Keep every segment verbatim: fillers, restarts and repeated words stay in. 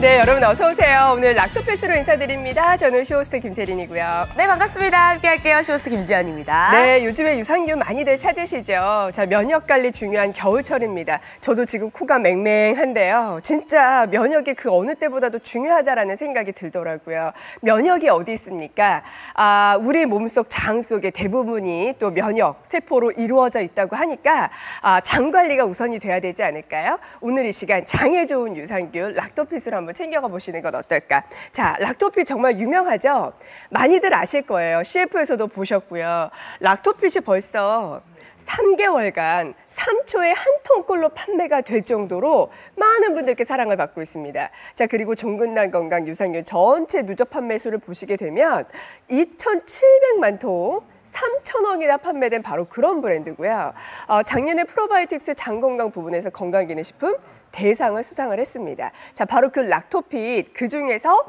네, 여러분 어서 오세요. 오늘 락토패스로 인사드립니다. 저는 쇼호스트 김태린이고요. 네, 반갑습니다. 함께할게요. 쇼호스트 김지연입니다. 네, 요즘에 유산균 많이들 찾으시죠? 자, 면역 관리 중요한 겨울철입니다. 저도 지금 코가 맹맹한데요. 진짜 면역이 그 어느 때보다도 중요하다라는 생각이 들더라고요. 면역이 어디 있습니까? 아, 우리 몸속 장 속의 대부분이 또 면역 세포로 이루어져 있다고 하니까 아, 장 관리가 우선이 돼야 되지 않을까요? 오늘 이 시간 장에 좋은 유산균 락토핏으로 한번 챙겨가 보시는 건 어떨까? 자, 락토핏 정말 유명하죠? 많이들 아실 거예요. 씨에프에서도 보셨고요. 락토핏이 벌써 삼 개월간 삼 초에 한 톤꼴로 판매가 될 정도로 많은 분들께 사랑을 받고 있습니다. 자, 그리고 종근당 건강 유산균 전체 누적 판매 수를 보시게 되면 이천칠백만 통, 삼천억이나 판매된 바로 그런 브랜드고요. 어, 작년에 프로바이오틱스 장 건강 부분에서 건강기능식품 대상을 수상을 했습니다. 자, 바로 그 락토핏 그중에서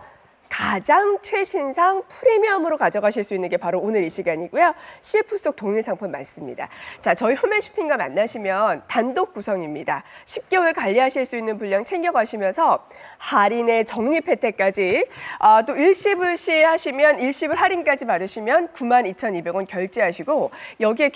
가장 최신상 프리미엄으로 가져가실 수 있는 게 바로 오늘 이 시간이고요. 씨에프 속 동일 상품 많습니다. 자, 저희 홈앤쇼핑과 만나시면 단독 구성입니다. 십 개월 관리하실 수 있는 분량 챙겨가시면서 할인에 적립 혜택까지 아, 또 일시불시 하시면 일시불 할인까지 받으시면 구만 이천이백 원 결제하시고 여기에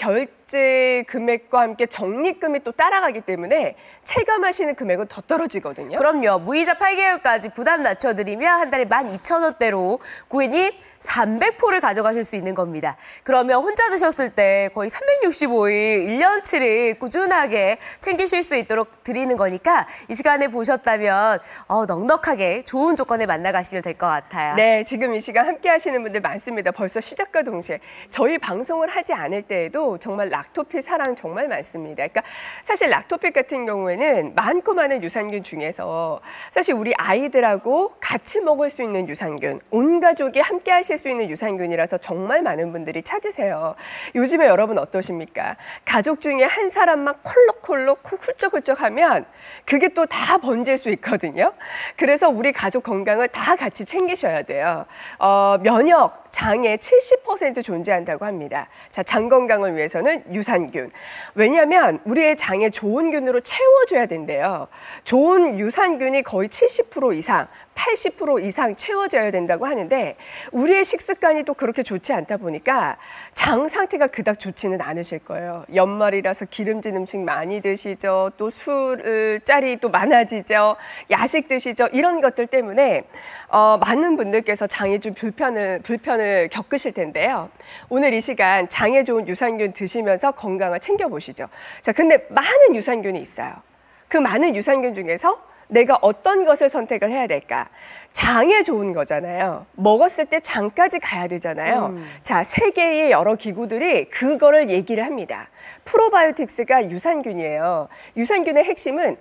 결제 금액과 함께 적립금이 또 따라가기 때문에 체감하시는 금액은 더 떨어지거든요. 그럼요. 무이자 팔 개월까지 부담 낮춰드리면 한 달에 만 이천 원대로 고객님 삼백 포를 가져가실 수 있는 겁니다. 그러면 혼자 드셨을 때 거의 삼백육십오 일, 일 년치를 꾸준하게 챙기실 수 있도록 드리는 거니까 이 시간에 보셨다면 어, 넉넉하게 좋은 조건에 만나가시면 될 것 같아요. 네, 지금 이 시간 함께 하시는 분들 많습니다. 벌써 시작과 동시에 저희 방송을 하지 않을 때에도 정말 락토핏 사랑 정말 많습니다. 그러니까 사실 락토핏 같은 경우에는 많고 많은 유산균 중에서 사실 우리 아이들하고 같이 먹을 수 있는 유산균, 온 가족이 함께 하실 수 있는 유산균이라서 정말 많은 분들이 찾으세요. 요즘에 여러분 어떠십니까? 가족 중에 한 사람만 콜록콜록 훌쩍훌쩍하면 그게 또 다 번질 수 있거든요. 그래서 우리 가족 건강을 다 같이 챙기셔야 돼요. 어, 면역, 장에 칠십 퍼센트 존재한다고 합니다. 자, 장 건강을 위해서는 유산균. 왜냐하면 우리의 장에 좋은 균으로 채워줘야 된대요. 좋은 유산균이 거의 칠십 퍼센트 이상, 팔십 퍼센트 이상 채워져야 된다고 하는데 우리의 식습관이 또 그렇게 좋지 않다 보니까 장 상태가 그닥 좋지는 않으실 거예요. 연말이라서 기름진 음식 많이 드시죠. 또 술자리 또 많아지죠. 야식 드시죠. 이런 것들 때문에 어, 많은 분들께서 장에 좀 불편을, 불편을 겪으실 텐데요. 오늘 이 시간 장에 좋은 유산균 드시면서 건강을 챙겨보시죠. 자, 근데 많은 유산균이 있어요. 그 많은 유산균 중에서 내가 어떤 것을 선택을 해야 될까? 장에 좋은 거잖아요. 먹었을 때 장까지 가야 되잖아요. 음. 자, 세계의 여러 기구들이 그거를 얘기를 합니다. 프로바이오틱스가 유산균이에요. 유산균의 핵심은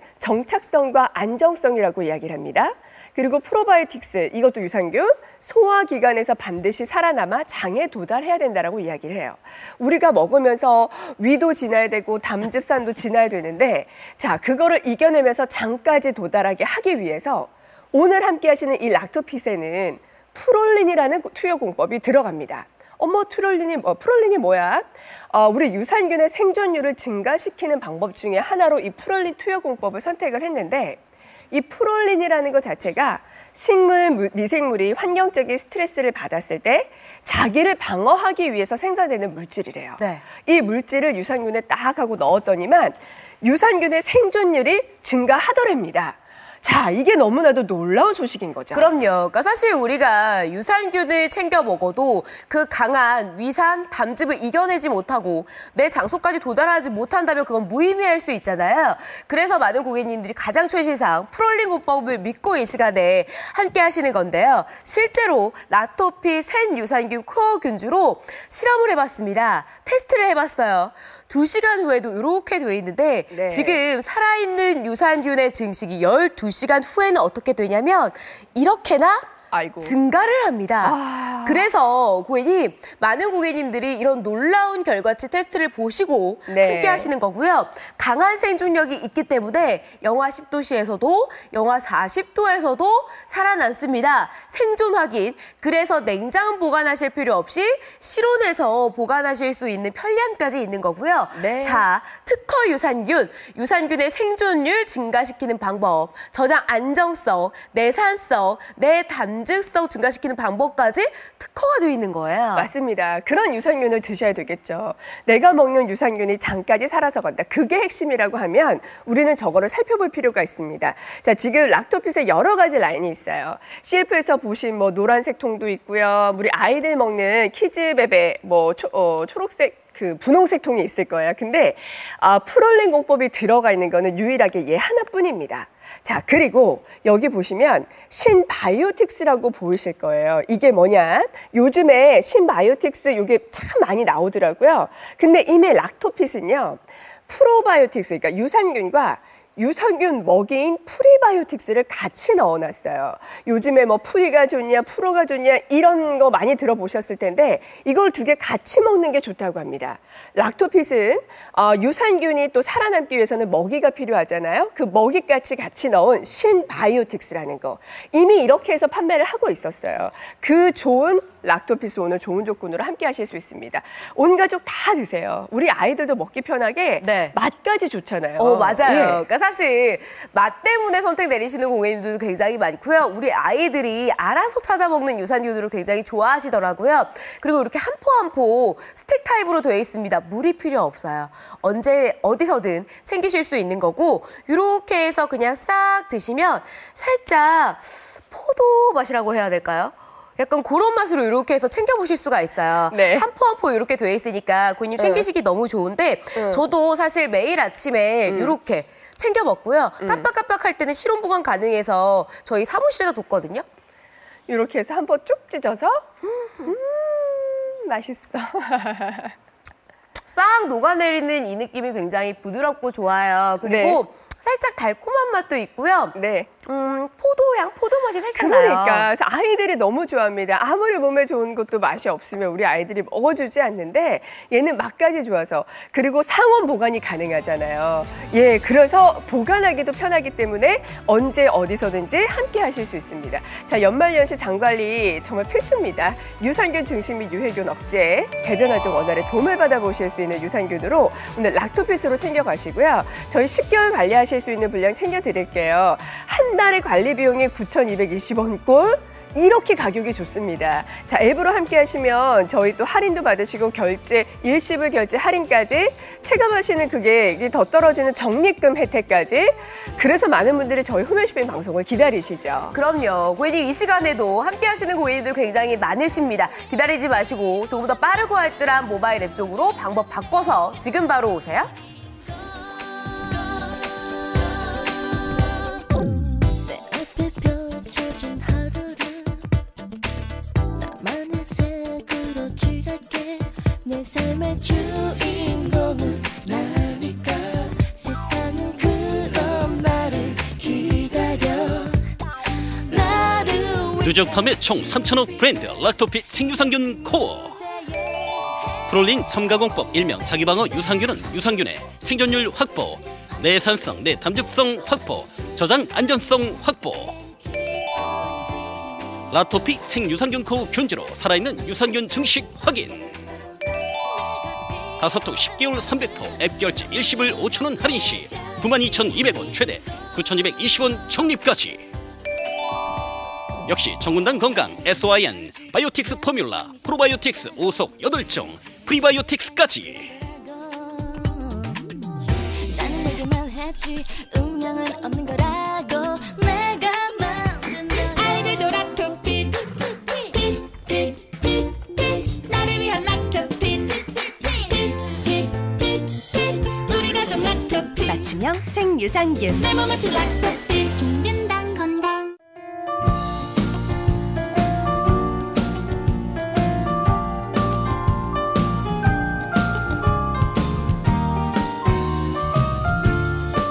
정착성과 안정성이라고 이야기를 합니다. 그리고 프로바이오틱스, 이것도 유산균, 소화기관에서 반드시 살아남아 장에 도달해야 된다라고 이야기를 해요. 우리가 먹으면서 위도 지나야 되고 담즙산도 지나야 되는데 자, 그거를 이겨내면서 장까지 도달하게 하기 위해서 오늘 함께 하시는 이 락토핏에는 프롤린이라는 투여 공법이 들어갑니다. 어머, 프롤린이, 뭐, 프롤린이 뭐야? 어, 우리 유산균의 생존율을 증가시키는 방법 중에 하나로 이 프롤린 투여 공법을 선택을 했는데 이 프롤린이라는 것 자체가 식물, 미생물이 환경적인 스트레스를 받았을 때 자기를 방어하기 위해서 생산되는 물질이래요. 네. 이 물질을 유산균에 딱 하고 넣었더니만 유산균의 생존율이 증가하더랍니다. 자, 이게 너무나도 놀라운 소식인 거죠. 그럼요. 그러니까 사실 우리가 유산균을 챙겨 먹어도 그 강한 위산, 담즙을 이겨내지 못하고 내 장소까지 도달하지 못한다면 그건 무의미할 수 있잖아요. 그래서 많은 고객님들이 가장 최신상 프롤린 공법을 믿고 이 시간에 함께 하시는 건데요. 실제로 락토핏 생 유산균 코어 균주로 실험을 해봤습니다. 테스트를 해봤어요. 두 시간 후에도 이렇게 돼 있는데 네. 지금 살아있는 유산균의 증식이 열두 시간 후에는 어떻게 되냐면 이렇게나 아이고. 증가를 합니다. 아. 그래서 고객님, 많은 고객님들이 이런 놀라운 결과치 테스트를 보시고 네. 함께 하시는 거고요. 강한 생존력이 있기 때문에 영하 십 도씨에서도 영하 사십 도에서도 살아남습니다. 생존 확인. 그래서 냉장 보관하실 필요 없이 실온에서 보관하실 수 있는 편리함까지 있는 거고요. 네. 자, 특허 유산균. 유산균의 생존율 증가시키는 방법. 저장 안정성, 내산성, 내담즙성 증가시키는 방법까지 특허가 되어 있는 거예요. 맞습니다. 그런 유산균을 드셔야 되겠죠. 내가 먹는 유산균이 장까지 살아서 간다. 그게 핵심이라고 하면 우리는 저거를 살펴볼 필요가 있습니다. 자, 지금 락토핏에 여러 가지 라인이 있어요. 씨에프에서 보신 뭐 노란색 통도 있고요. 우리 아이들 먹는 키즈베베 뭐 초, 어, 초록색 그 분홍색 통이 있을 거예요. 근데 아, 프롤린 공법이 들어가 있는 거는 유일하게 얘 하나뿐입니다. 자, 그리고 여기 보시면 신바이오틱스라고 보이실 거예요. 이게 뭐냐? 요즘에 신바이오틱스 이게 참 많이 나오더라고요. 근데 이미 락토핏은요. 프로바이오틱스, 그러니까 유산균과 유산균 먹이인 프리바이오틱스를 같이 넣어놨어요. 요즘에 뭐 프리가 좋냐, 프로가 좋냐 이런 거 많이 들어보셨을 텐데 이걸 두 개 같이 먹는 게 좋다고 합니다. 락토핏은 어, 유산균이 또 살아남기 위해서는 먹이가 필요하잖아요. 그 먹이같이 같이 넣은 신바이오틱스라는 거. 이미 이렇게 해서 판매를 하고 있었어요. 그 좋은 락토핏 오늘 좋은 조건으로 함께 하실 수 있습니다. 온 가족 다 드세요. 우리 아이들도 먹기 편하게 네. 맛까지 좋잖아요. 어, 맞아요. 예. 그러니까 사실 맛 때문에 선택 내리시는 고객님들도 굉장히 많고요. 우리 아이들이 알아서 찾아 먹는 유산균으로 굉장히 좋아하시더라고요. 그리고 이렇게 한 포 한 포 스틱 타입으로 되어 있습니다. 물이 필요 없어요. 언제 어디서든 챙기실 수 있는 거고 이렇게 해서 그냥 싹 드시면 살짝 포도 맛이라고 해야 될까요? 약간 그런 맛으로 이렇게 해서 챙겨보실 수가 있어요. 네. 한 포 한 포 이렇게 돼 있으니까 고객님 챙기시기 너무 좋은데 응. 저도 사실 매일 아침에 이렇게 챙겨 먹고요. 음. 깜빡깜빡할 때는 실온 보관 가능해서 저희 사무실에다 뒀거든요. 이렇게 해서 한 번 쭉 찢어서 음, 맛있어. 싹 녹아내리는 이 느낌이 굉장히 부드럽고 좋아요. 그리고 네. 살짝 달콤한 맛도 있고요. 네. 음, 포도향, 포도 맛이 살짝 그러니까 나요. 그래서 아이들이 너무 좋아합니다. 아무리 몸에 좋은 것도 맛이 없으면 우리 아이들이 먹어주지 않는데 얘는 맛까지 좋아서 그리고 상온 보관이 가능하잖아요. 예, 그래서 보관하기도 편하기 때문에 언제 어디서든지 함께 하실 수 있습니다. 자, 연말연시 장관리 정말 필수입니다. 유산균 증식 및 유해균 억제, 배변 활동 원활에 도움을 받아보실 수 있는 유산균으로 오늘 락토핏으로 챙겨가시고요. 저희 십 개월 관리하실 수 있는 분량 챙겨드릴게요. 한 달의 관리 비용이 구천이백이십 원꼴. 이렇게 가격이 좋습니다. 자, 앱으로 함께 하시면 저희 또 할인도 받으시고 결제, 일시불 결제 할인까지 체감하시는 그게 더 떨어지는 적립금 혜택까지. 그래서 많은 분들이 저희 홈쇼핑 방송을 기다리시죠. 그럼요. 고객님 이 시간에도 함께 하시는 고객님들 굉장히 많으십니다. 기다리지 마시고 조금 더 빠르고 알뜰한 모바일 앱 쪽으로 방법 바꿔서 지금 바로 오세요. 내 삶의 주인공은 나니까 세상은 그런 나를 기다려 나를 누적 판매 총 삼천억 브랜드 락토핏 생유산균 코어. 프롤린 첨가공법 일명 자기방어 유산균은 유산균의 생존율 확보, 내산성, 내담즙성 확보, 저장 안전성 확보. 락토핏 생유산균 코어 균주로 살아있는 유산균 증식 확인. 다섯 통 십 개월 삼백 포 앱 결제 일시불 오천 원 할인 시 구만 이천이백 원 최대 구천이백이십 원 적립까지. 역시 정군당 건강 에스오아이엔 바이오틱스 포뮬라 프로바이오틱스 오속 여덟 종 프리바이오틱스까지. 나는 내게 말했지 운명은 없는 거라고 내가 만든 아이들도 락토핏 핏핏핏핏 나를 위한 락토핏 핏핏핏핏 우리 가족 락토핏 맞춤형 생유산균. 내 몸에 피 락토핏 종근당 건강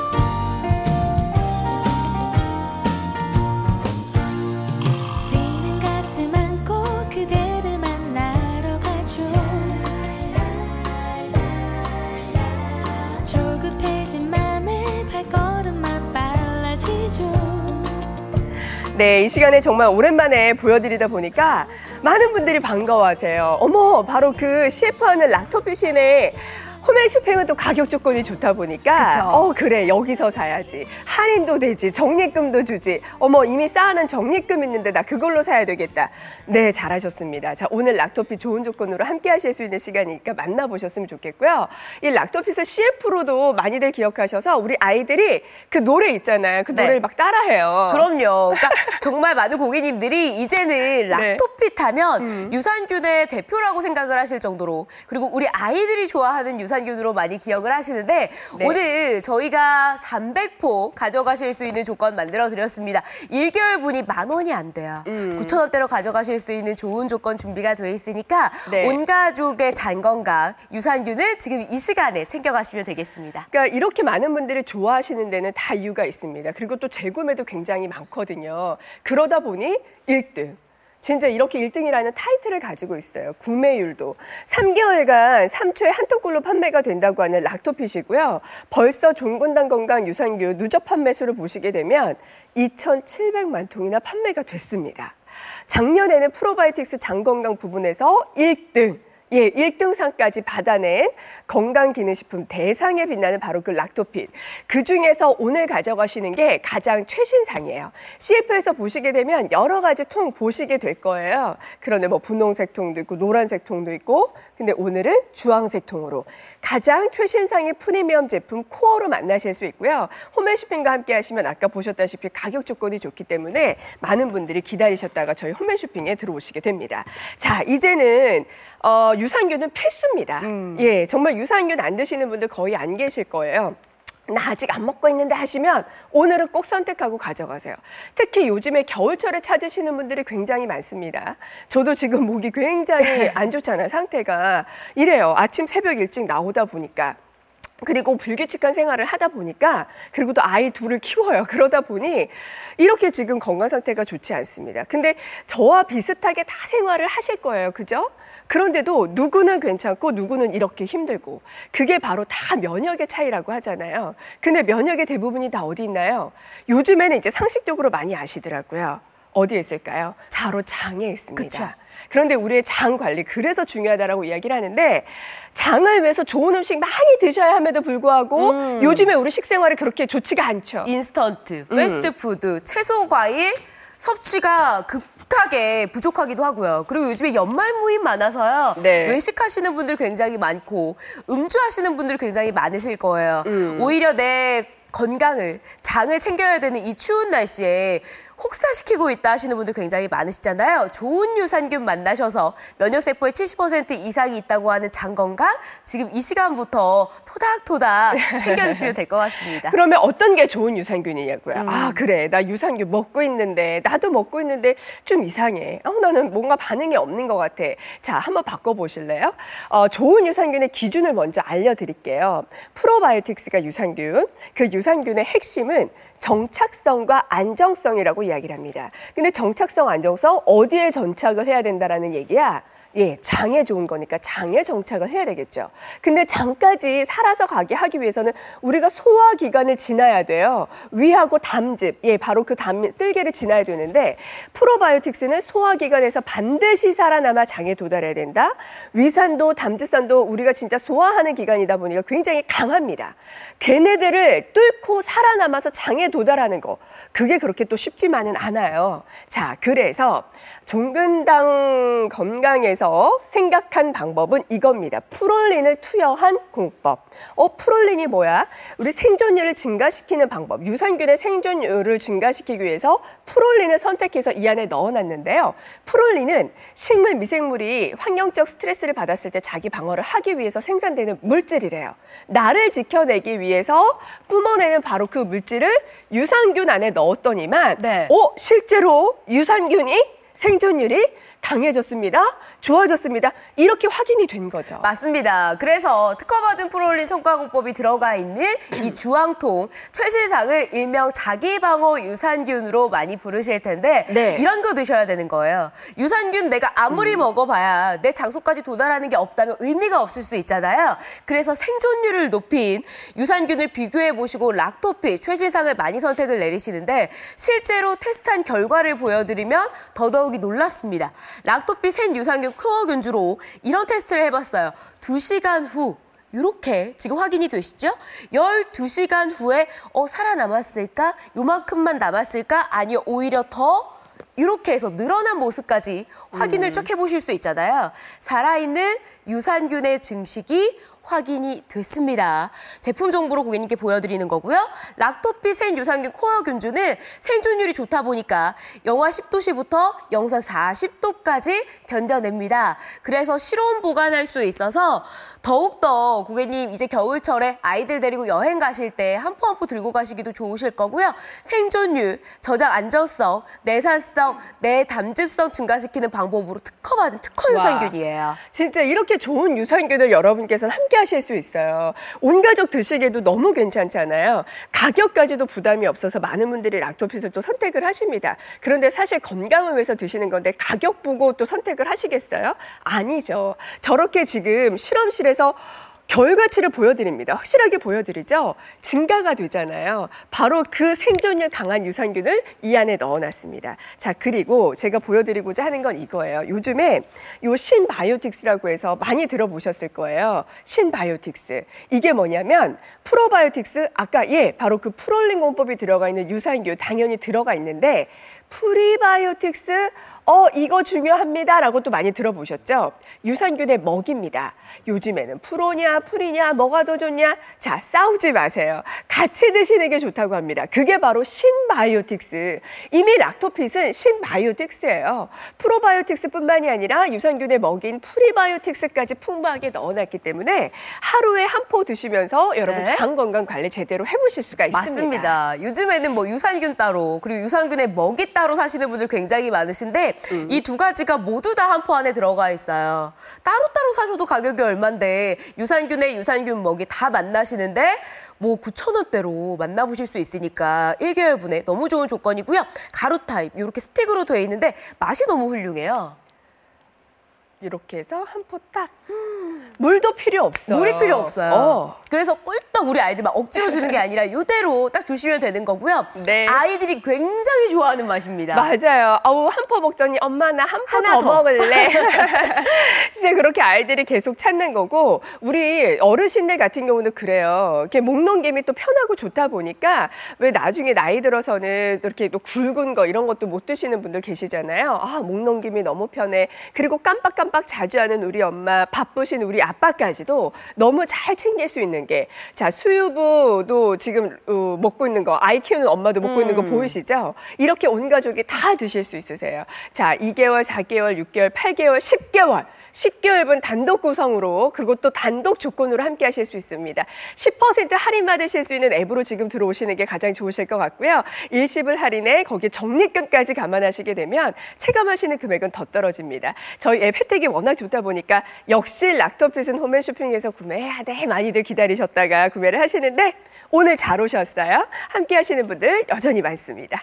뛰는 네, 이 시간에 정말 오랜만에 보여드리다 보니까 많은 분들이 반가워하세요. 어머, 바로 그 씨에프하는 락토피신의 홈앤쇼핑은 또 가격 조건이 좋다 보니까 그쵸. 어 그래 여기서 사야지, 할인도 되지, 적립금도 주지, 어머 이미 쌓아놓은 적립금 있는데 나 그걸로 사야 되겠다. 네, 잘하셨습니다. 자, 오늘 락토피 좋은 조건으로 함께 하실 수 있는 시간이니까 만나보셨으면 좋겠고요. 이 락토피스 씨에프로도 많이들 기억하셔서 우리 아이들이 그 노래 있잖아요. 그 네. 노래를 막 따라해요. 그럼요. 그러니까 정말 많은 고객님들이 이제는 네. 락토핏 하면 음. 유산균의 대표라고 생각을 하실 정도로, 그리고 우리 아이들이 좋아하는 유산균으로 많이 기억을 하시는데 네. 오늘 저희가 삼백 포 가져가실 수 있는 조건 만들어 드렸습니다. 일 개월분이 만 원이 안 돼요. 음. 구천 원대로 가져가실 수 있는 좋은 조건 준비가 되어 있으니까 네. 온 가족의 장 건강 유산균을 지금 이 시간에 챙겨가시면 되겠습니다. 그러니까 이렇게 많은 분들이 좋아하시는 데는 다 이유가 있습니다. 그리고 또 재구매도 굉장히 많거든요. 그러다 보니 일 등. 진짜 이렇게 일 등이라는 타이틀을 가지고 있어요. 구매율도. 삼 개월간 삼 초에 한 통꼴로 판매가 된다고 하는 락토핏이고요. 벌써 종근당 건강 유산균 누적 판매수를 보시게 되면 이천칠백만 통이나 판매가 됐습니다. 작년에는 프로바이오틱스 장건강 부분에서 일 등. 예, 일 등상까지 받아낸 건강기능식품 대상에 빛나는 바로 그 락토핏. 그중에서 오늘 가져가시는 게 가장 최신상이에요. 씨에프에서 보시게 되면 여러 가지 통 보시게 될 거예요. 그런데 뭐 분홍색 통도 있고 노란색 통도 있고, 근데 오늘은 주황색 통으로 가장 최신상의 프리미엄 제품 코어로 만나실 수 있고요. 홈앤쇼핑과 함께 하시면 아까 보셨다시피 가격 조건이 좋기 때문에 많은 분들이 기다리셨다가 저희 홈앤쇼핑에 들어오시게 됩니다. 자, 이제는 어, 유산균은 필수입니다. 음. 예, 정말 유산균 안 드시는 분들 거의 안 계실 거예요. 나 아직 안 먹고 있는데 하시면 오늘은 꼭 선택하고 가져가세요. 특히 요즘에 겨울철에 찾으시는 분들이 굉장히 많습니다. 저도 지금 목이 굉장히 안 좋잖아요, 상태가. 이래요. 아침 새벽 일찍 나오다 보니까. 그리고 불규칙한 생활을 하다 보니까, 그리고 또 아이 둘을 키워요. 그러다 보니 이렇게 지금 건강 상태가 좋지 않습니다. 근데 저와 비슷하게 다 생활을 하실 거예요. 그죠? 그런데도 누구는 괜찮고 누구는 이렇게 힘들고, 그게 바로 다 면역의 차이라고 하잖아요. 근데 면역의 대부분이 다 어디 있나요? 요즘에는 이제 상식적으로 많이 아시더라고요. 어디에 있을까요? 바로 장에 있습니다. 그쵸. 그런데 우리의 장 관리, 그래서 중요하다라고 이야기를 하는데, 장을 위해서 좋은 음식 많이 드셔야 함에도 불구하고 음. 요즘에 우리 식생활이 그렇게 좋지가 않죠. 인스턴트, 음. 패스트푸드, 채소, 과일 섭취가 급하게 부족하기도 하고요. 그리고 요즘에 연말 모임 많아서요. 네. 외식하시는 분들 굉장히 많고 음주하시는 분들 굉장히 많으실 거예요. 음. 오히려 내 건강을, 장을 챙겨야 되는 이 추운 날씨에 혹사시키고 있다 하시는 분들 굉장히 많으시잖아요. 좋은 유산균 만나셔서 면역세포의 칠십 퍼센트 이상이 있다고 하는 장 건강, 지금 이 시간부터 토닥토닥 챙겨주시면 될 것 같습니다. 그러면 어떤 게 좋은 유산균이냐고요? 음. 아, 그래. 나 유산균 먹고 있는데, 나도 먹고 있는데 좀 이상해. 어, 나는 뭔가 반응이 없는 것 같아. 자, 한번 바꿔보실래요? 어, 좋은 유산균의 기준을 먼저 알려드릴게요. 프로바이오틱스가 유산균. 그 유산균의 핵심은 정착성과 안정성이라고 이야기를 합니다. 근데 정착성, 안정성 어디에 정착을 해야 된다라는 얘기야? 예, 장에 좋은 거니까 장에 정착을 해야 되겠죠. 근데 장까지 살아서 가게 하기 위해서는 우리가 소화기관을 지나야 돼요. 위하고 담즙, 예, 바로 그 담, 쓸개를 지나야 되는데, 프로바이오틱스는 소화기관에서 반드시 살아남아 장에 도달해야 된다. 위산도 담즙산도 우리가 진짜 소화하는 기관이다 보니까 굉장히 강합니다. 걔네들을 뚫고 살아남아서 장에 도달하는 거, 그게 그렇게 또 쉽지만은 않아요. 자, 그래서 종근당 건강에서 생각한 방법은 이겁니다. 프롤린을 투여한 공법. 어, 프롤린이 뭐야? 우리 생존율을 증가시키는 방법. 유산균의 생존율을 증가시키기 위해서 프롤린을 선택해서 이 안에 넣어놨는데요. 프롤린은 식물 미생물이 환경적 스트레스를 받았을 때 자기 방어를 하기 위해서 생산되는 물질이래요. 나를 지켜내기 위해서 뿜어내는 바로 그 물질을 유산균 안에 넣었더니만, 네. 어, 실제로 유산균이 생존율이 강해졌습니다. 좋아졌습니다. 이렇게 확인이 된 거죠. 맞습니다. 그래서 특허받은 프로올린 첨가공법이 들어가 있는 이 주황통 최실상을 일명 자기방어 유산균으로 많이 부르실 텐데 네. 이런 거 드셔야 되는 거예요. 유산균 내가 아무리 음. 먹어봐야 내 장소까지 도달하는 게 없다면 의미가 없을 수 있잖아요. 그래서 생존율을 높인 유산균을 비교해보시고 락토피 최실상을 많이 선택을 내리시는데 실제로 테스트한 결과를 보여드리면 더더욱이 놀랍습니다. 락토피 생유산균 코어균주로 이런 테스트를 해봤어요. 두 시간 후 이렇게 지금 확인이 되시죠? 열두 시간 후에 어, 살아남았을까? 요만큼만 남았을까? 아니요, 오히려 더 이렇게 해서 늘어난 모습까지 확인을 음. 쭉 해보실 수 있잖아요. 살아있는 유산균의 증식이 확인이 됐습니다. 제품 정보로 고객님께 보여드리는 거고요. 락토피 생유산균 코어균주는 생존율이 좋다 보니까 영하 십 도씨부터 영상 사십 도까지 견뎌냅니다. 그래서 실온 보관할 수 있어서 더욱더 고객님 이제 겨울철에 아이들 데리고 여행 가실 때 한 포 한 포 들고 가시기도 좋으실 거고요. 생존율, 저장 안전성, 내산성, 내담즙성 증가시키는 방법으로 특허받은 특허 유산균이에요. 진짜 이렇게 좋은 유산균을 여러분께서는 함께 하실 수 있어요. 온 가족 드시기에도 너무 괜찮잖아요. 가격까지도 부담이 없어서 많은 분들이 락토핏을 또 선택을 하십니다. 그런데 사실 건강을 위해서 드시는 건데 가격 보고 또 선택을 하시겠어요? 아니죠. 저렇게 지금 실험실에서 결과치를 보여드립니다. 확실하게 보여드리죠? 증가가 되잖아요. 바로 그 생존율 강한 유산균을 이 안에 넣어놨습니다. 자, 그리고 제가 보여드리고자 하는 건 이거예요. 요즘에 요 신바이오틱스라고 해서 많이 들어보셨을 거예요. 신바이오틱스. 이게 뭐냐면 프로바이오틱스, 아까 예, 바로 그 프롤린 공법이 들어가 있는 유산균 당연히 들어가 있는데 프리바이오틱스 어, 이거 중요합니다. 라고 또 많이 들어보셨죠? 유산균의 먹입니다. 요즘에는 프로냐, 프리냐, 뭐가 더 좋냐? 자, 싸우지 마세요. 같이 드시는 게 좋다고 합니다. 그게 바로 신바이오틱스. 이미 락토핏은 신바이오틱스예요. 프로바이오틱스뿐만이 아니라 유산균의 먹인 프리바이오틱스까지 풍부하게 넣어놨기 때문에 하루에 한 포 드시면서 여러분 네. 장 건강 관리 제대로 해보실 수가 있습니다. 맞습니다. 요즘에는 뭐 유산균 따로 그리고 유산균의 먹이 따로 사시는 분들 굉장히 많으신데 음. 이 두 가지가 모두 다 한 포 안에 들어가 있어요. 따로따로 사셔도 가격이 얼만데 유산균에 유산균 먹이 다 만나시는데 뭐 구천 원대로 만나보실 수 있으니까 일 개월분에 너무 좋은 조건이고요. 가루 타입 이렇게 스틱으로 되어 있는데 맛이 너무 훌륭해요. 이렇게 해서 한 포 딱. 물도 필요 없어요. 물이 필요 없어요. 어. 그래서 꿀떡 우리 아이들 막 억지로 주는 게 아니라 이대로 딱 주시면 되는 거고요. 네. 아이들이 굉장히 좋아하는 맛입니다. 맞아요. 아우, 한 포 먹더니 엄마 나 한 포 하나 더 더. 먹을래. 진짜 그렇게 아이들이 계속 찾는 거고 우리 어르신들 같은 경우는 그래요. 이렇게 목넘김이 또 편하고 좋다 보니까 왜 나중에 나이 들어서는 이렇게 또 굵은 거 이런 것도 못 드시는 분들 계시잖아요. 아, 목넘김이 너무 편해. 그리고 깜빡깜빡 자주 하는 우리 엄마, 바쁘신 우리 아빠까지도 너무 잘 챙길 수 있는 게 자, 수유부도 지금 어, 먹고 있는 거, 아이 키우는 엄마도 먹고 있는 거 보이시죠? 이렇게 온 가족이 다 드실 수 있으세요. 자, 이 개월, 사 개월, 육 개월, 팔 개월, 십 개월. 십 개월분 단독 구성으로 그리고 또 단독 조건으로 함께 하실 수 있습니다. 십 퍼센트 할인 받으실 수 있는 앱으로 지금 들어오시는 게 가장 좋으실 것 같고요. 일시불 할인에 거기에 적립금까지 감안하시게 되면 체감하시는 금액은 더 떨어집니다. 저희 앱 혜택이 워낙 좋다 보니까 역시 락토핏은 홈앤쇼핑에서 구매해야 돼 많이들 기다리셨다가 구매를 하시는데 오늘 잘 오셨어요. 함께 하시는 분들 여전히 많습니다.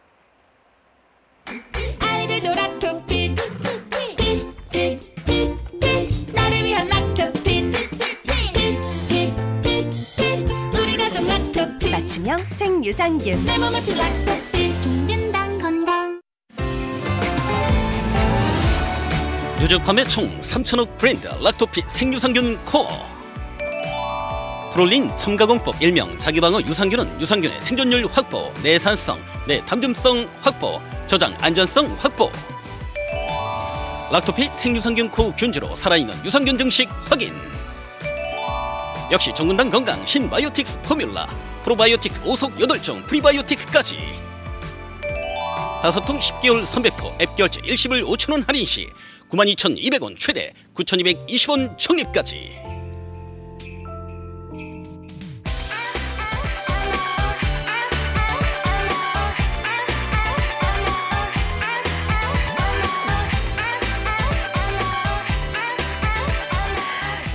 아이들도 락토핏 핏, 핏, 핏, 핏. 나를 위한 락토핏 핏, 핏, 핏, 핏. 우리 가족 락토핏 맞춤형 생유산균. 내 몸에 핏 락토핏 종근당 건강 누적 판매 총 삼천억 브랜드 락토핏 생유산균 코어. 프롤린 첨가공법 일명 자기방어 유산균은 유산균의 생존율 확보, 내산성, 내담즙성 확보, 저장 안전성 확보. 락토핏 생유산균 코어 균주로 살아있는 유산균 증식 확인. 역시 정근당 건강 신바이오틱스 포뮬라, 프로바이오틱스 오 속 여덟 종 프리바이오틱스까지. 다섯 통 십 개월 삼백 포 앱 결제 일시불 오천 원 할인 시 구만 이천이백 원 최대 구천이백이십 원 적립까지.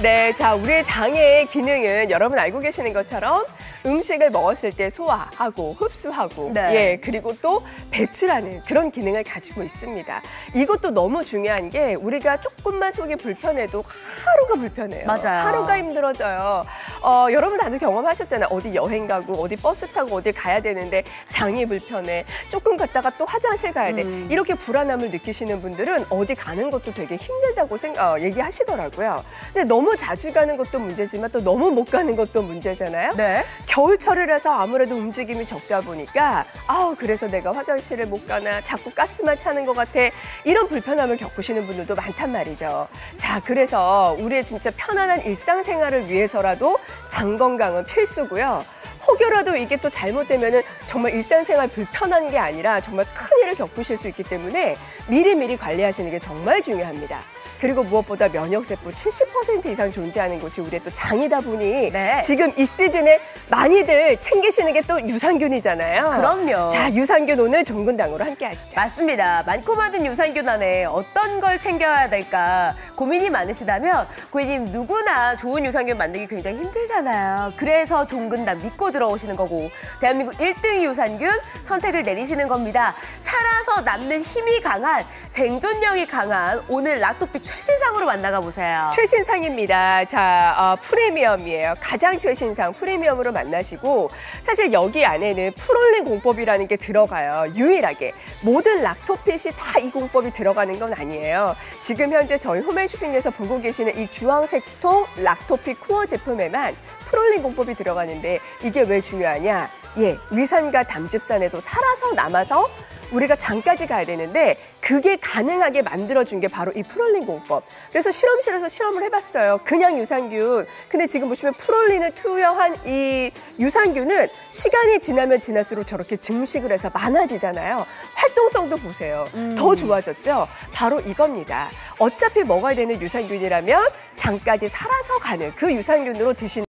네, 자, 우리의 장의 기능은 여러분 알고 계시는 것처럼 음식을 먹었을 때 소화하고 흡수하고 네. 예, 그리고 또 배출하는 그런 기능을 가지고 있습니다. 이것도 너무 중요한 게 우리가 조금만 속이 불편해도 하루가 불편해요. 맞아요. 하루가 힘들어져요. 어, 여러분 다들 경험하셨잖아요. 어디 여행 가고 어디 버스 타고 어디 가야 되는데 장이 불편해. 조금 갔다가 또 화장실 가야 돼. 음. 이렇게 불안함을 느끼시는 분들은 어디 가는 것도 되게 힘들다고 생각, 어, 얘기하시더라고요. 근데 너무 자주 가는 것도 문제지만 또 너무 못 가는 것도 문제잖아요. 네. 겨울철이라서 아무래도 움직임이 적다 보니까 아우 그래서 내가 화장실을 못 가나 자꾸 가스만 차는 것 같아 이런 불편함을 겪으시는 분들도 많단 말이죠. 자, 그래서 우리의 진짜 편안한 일상생활을 위해서라도 장 건강은 필수고요. 혹여라도 이게 또 잘못되면은 정말 일상생활 불편한 게 아니라 정말 큰일을 겪으실 수 있기 때문에 미리미리 관리하시는 게 정말 중요합니다. 그리고 무엇보다 면역세포 칠십 퍼센트 이상 존재하는 곳이 우리의 또 장이다 보니 네. 지금 이 시즌에 많이들 챙기시는 게 또 유산균이잖아요. 그럼요. 자, 유산균 오늘 종근당으로 함께 하시죠. 맞습니다. 많고 많은 유산균 안에 어떤 걸 챙겨야 될까 고민이 많으시다면 고객님 누구나 좋은 유산균 만들기 굉장히 힘들잖아요. 그래서 종근당 믿고 들어오시는 거고 대한민국 일 등 유산균 선택을 내리시는 겁니다. 살아서 남는 힘이 강한 생존력이 강한 오늘 락토피 최신상으로 만나가 보세요. 최신상입니다. 자, 어, 프리미엄이에요. 가장 최신상 프리미엄으로 만나시고 사실 여기 안에는 프롤린 공법이라는 게 들어가요. 유일하게. 모든 락토핏이 다 이 공법이 들어가는 건 아니에요. 지금 현재 저희 홈앤쇼핑에서 보고 계시는 이 주황색 통 락토핏 코어 제품에만 프롤린 공법이 들어가는데 이게 왜 중요하냐? 예, 위산과 담즙산에도 살아서 남아서 우리가 장까지 가야 되는데 그게 가능하게 만들어준 게 바로 이 프롤린 공법. 그래서 실험실에서 실험을 해봤어요. 그냥 유산균. 근데 지금 보시면 프롤린을 투여한 이 유산균은 시간이 지나면 지날수록 저렇게 증식을 해서 많아지잖아요. 활동성도 보세요. 음. 더 좋아졌죠? 바로 이겁니다. 어차피 먹어야 되는 유산균이라면 장까지 살아서 가는 그 유산균으로 드시는